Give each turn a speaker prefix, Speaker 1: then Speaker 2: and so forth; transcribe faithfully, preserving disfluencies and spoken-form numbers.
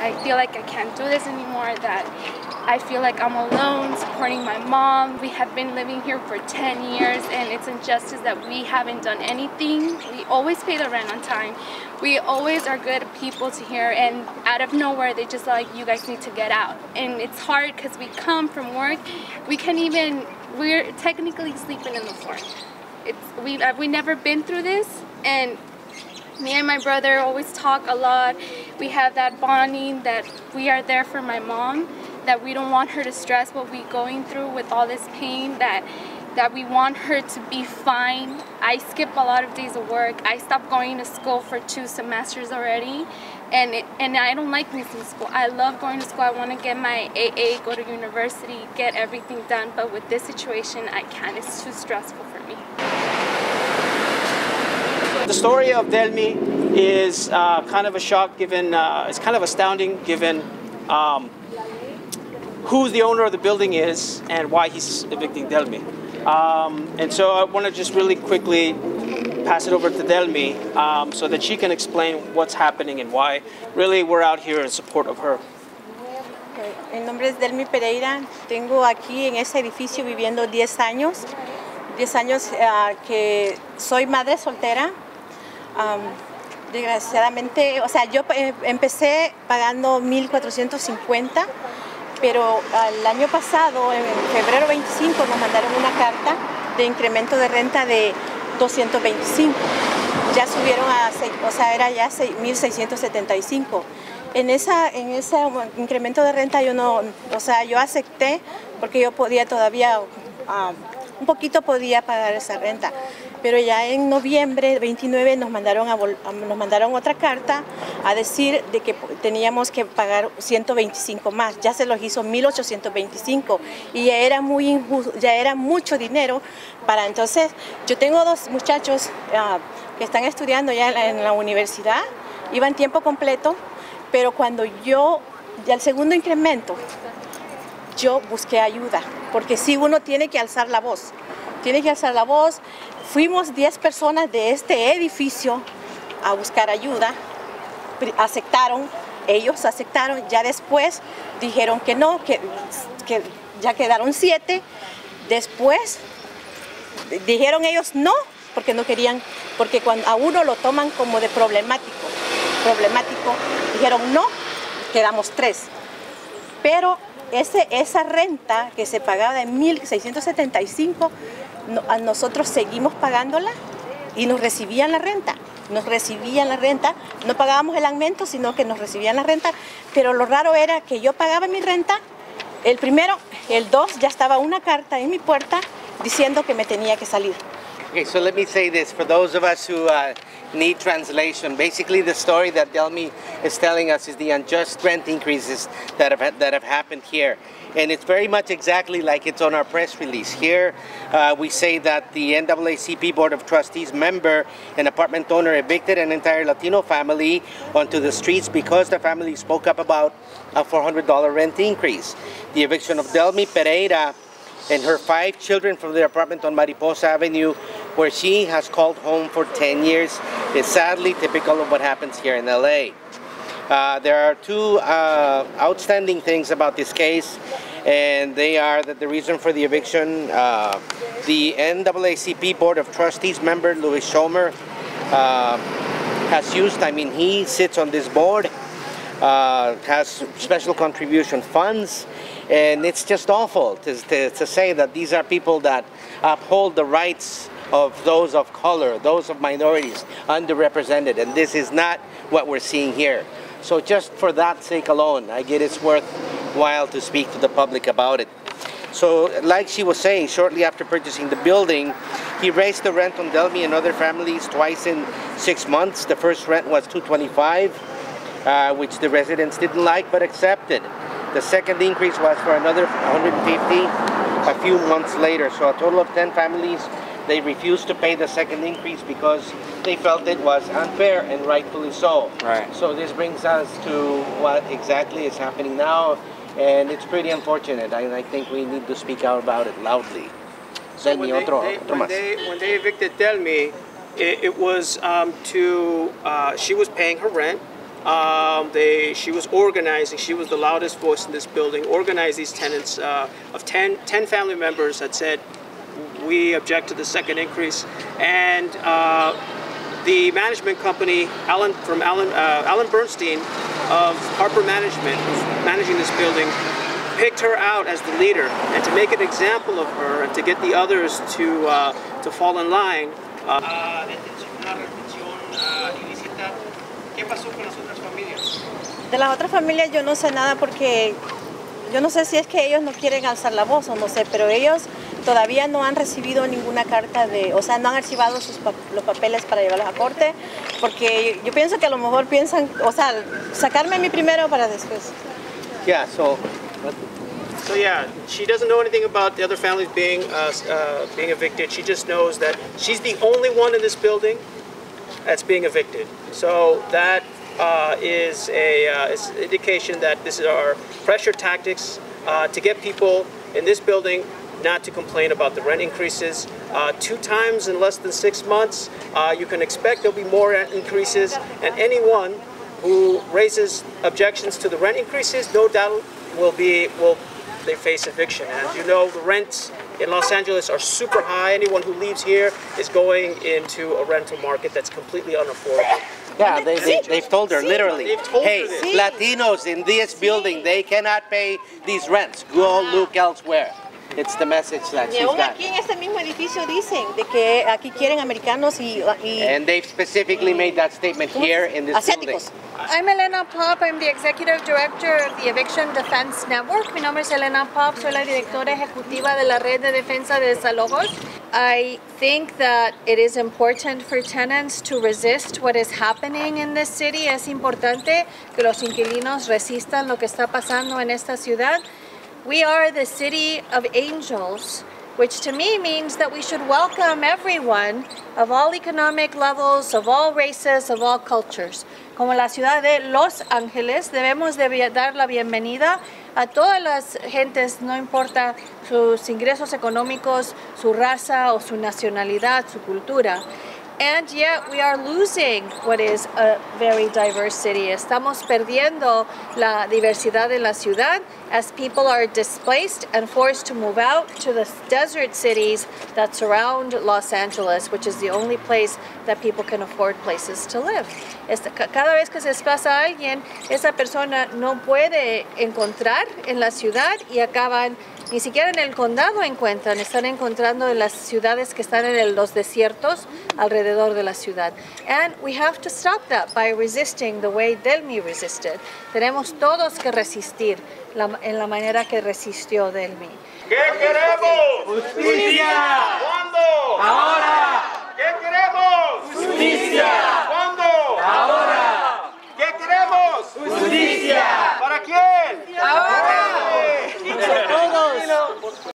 Speaker 1: I feel like I can't do this anymore, that I feel like I'm alone supporting my mom. We have been living here for ten years, and it's injustice that we haven't done anything. We always pay the rent on time. We always are good people to here, and out of nowhere they just like, you guys need to get out. And it's hard because we come from work, we can't even, we're technically sleeping in the floor. It's, we, uh, we never been through this, and me and my brother always talk a lot. We have that bonding that we are there for my mom, that we don't want her to stress what we're going through with all this pain, that that we want her to be fine. I skip a lot of days of work. I stopped going to school for two semesters already, and it, and I don't like missing school. I love going to school. I want to get my A A, go to university, get everything done, but with this situation, I can't. It's too stressful for me.
Speaker 2: The story of Delmi is uh, kind of a shock given, uh, it's kind of astounding given um, who the owner of the building is and why he's evicting Delmi. Um, and so I want to just really quickly pass it over to Delmi um, so that she can explain what's happening and why really we're out here in support of her.
Speaker 3: Okay. Mi nombre es Delmi Pereira. Tengo aquí en ese edificio viviendo diez años. diez años uh, que soy madre soltera. Um, desgraciadamente, o sea, yo empecé pagando mil cuatrocientos cincuenta. Pero el año pasado, en febrero veinticinco, nos mandaron una carta de incremento de renta de doscientos veinticinco. Ya subieron a, o sea, era ya mil seiscientos setenta y cinco. En, esa, en ese incremento de renta yo no, o sea, yo acepté porque yo podía todavía, uh, un poquito podía pagar esa renta. Pero ya en noviembre veintinueve nos mandaron, a, nos mandaron otra carta a decir de que teníamos que pagar ciento veinticinco más. Ya se los hizo mil ochocientos veinticinco y ya era, muy injusto, ya era mucho dinero para entonces. Yo tengo dos muchachos uh, que están estudiando ya en la, en la universidad, iban tiempo completo, pero cuando yo, ya el segundo incremento, yo busqué ayuda, porque sí uno tiene que alzar la voz, tiene que alzar la voz. Fuimos diez personas de este edificio a buscar ayuda, aceptaron, ellos aceptaron, ya después dijeron que no, que, que ya quedaron siete, después dijeron ellos no, porque no querían, porque cuando a uno lo toman como de problemático, problemático, dijeron no, quedamos tres, pero ese, esa renta que se pagaba de mil seiscientos setenta y cinco, No, a nosotros seguimos pagándola y nos recibían la renta, nos recibían la renta, no pagábamos el aumento, sino que nos recibían la renta, pero lo raro era que yo pagaba mi renta, el primero, el dos, ya estaba una carta en mi puerta diciendo que me tenía que salir.
Speaker 4: Okay, so let me say this, for those of us who uh, need translation, basically the story that Delmi is telling us is the unjust rent increases that have, that have happened here. And it's very much exactly like it's on our press release. Here uh, we say that the N double A C P Board of Trustees member and apartment owner evicted an entire Latino family onto the streets because the family spoke up about a four hundred dollar rent increase. The eviction of Delmi Pereira and her five children from their apartment on Mariposa Avenue, where she has called home for ten years, is sadly typical of what happens here in L A. Uh, there are two uh, outstanding things about this case, and they are that the reason for the eviction, uh, the N double A C P Board of Trustees member, Louis Schomer, uh, has used, I mean, he sits on this board, uh, has special contribution funds, and it's just awful to, to, to say that these are people that uphold the rights of those of color, those of minorities, underrepresented, and this is not what we're seeing here. So just for that sake alone, I get it's worthwhile to speak to the public about it. So like she was saying, shortly after purchasing the building, he raised the rent on Delmi and other families twice in six months. The first rent was two twenty-five, uh, which the residents didn't like but accepted. The second increase was for another one hundred fifty a few months later. So a total of ten families, they refused to pay the second increase because they felt it was unfair, and rightfully so.
Speaker 2: Right.
Speaker 4: So this brings us to what exactly is happening now, and it's pretty unfortunate. I, I think we need to speak out about it loudly.
Speaker 5: So when, they,
Speaker 4: otro,
Speaker 5: they,
Speaker 4: otro
Speaker 5: when, they, when they evicted Delmi, it, it was um, to, uh, she was paying her rent,
Speaker 2: Um, they, she was organizing, she was the loudest voice in this building, organized these tenants uh, of ten, ten family members that said, we object to the second increase. And uh, the management company, Alan, from Alan, uh, Alan Bernstein of Harper Management, who's managing this building, picked her out as the leader. And to make an example of her and to get the others to, uh, to fall in line, uh,
Speaker 5: ¿Qué pasó con las otras familias?
Speaker 3: De las otras familias yo no sé nada porque yo no sé si es que ellos no quieren alzar la voz o no sé, pero ellos todavía no han recibido ninguna carta de, o sea, no han archivado sus pa los papeles para llevarlos a corte, porque yo pienso que a lo mejor piensan, o sea, sacarme a mí primero para después.
Speaker 4: Yeah, so...
Speaker 2: So yeah, she doesn't know anything about the other families being, uh, uh, being evicted. She just knows that she's the only one in this building that's being evicted. So that uh, is a uh, is indication that this is our pressure tactics uh, to get people in this building not to complain about the rent increases. Uh, two times in less than six months, uh, you can expect there'll be more rent increases, and anyone who raises objections to the rent increases, no doubt will be will they face eviction. As you know, the rents in Los Angeles are super high. Anyone who leaves here is going into a rental market that's completely unaffordable.
Speaker 4: Yeah, they, they, they've told her, literally,
Speaker 2: They've told her
Speaker 4: hey,
Speaker 2: this.
Speaker 4: Latinos in this building, they cannot pay these rents. Go look elsewhere. It's the message that
Speaker 3: Y
Speaker 4: she's
Speaker 3: aún
Speaker 4: got.
Speaker 3: aquí en este mismo edificio dicen de que aquí quieren americanos y, y
Speaker 4: And they've specifically made that statement here in this building.
Speaker 3: asiáticos.
Speaker 6: I'm Elena Pop, I'm the Executive Director of the Eviction Defense Network. Mi nombre es Elena Pop, soy la directora ejecutiva de la Red de Defensa de Desalojos. I think that it is important for tenants to resist what is happening in this city. Es importante que los inquilinos resistan lo que está pasando en esta ciudad. We are the city of angels, which to me means that we should welcome everyone of all economic levels, of all races, of all cultures. Como la ciudad de Los Ángeles, debemos de dar la bienvenida a todas las gentes, no importa sus ingresos económicos, su raza o su nacionalidad, su cultura. And yet we are losing what is a very diverse city. Estamos perdiendo la diversidad de la ciudad as people are displaced and forced to move out to the desert cities that surround Los Angeles, which is the only place that people can afford places to live. Esta, cada vez que se desplaza a alguien, esa persona no puede encontrar en la ciudad y acaban ni siquiera en el condado encuentran, están encontrando en las ciudades que están en el, los desiertos alrededor de la ciudad. And we have to stop that by resisting the way Delmi resisted. Tenemos todos que resistir la, en la manera que resistió Delmi.
Speaker 5: ¿Qué queremos? ¡Justicia! ¿Cuándo? ¡Ahora! ¿Qué queremos? ¡Justicia!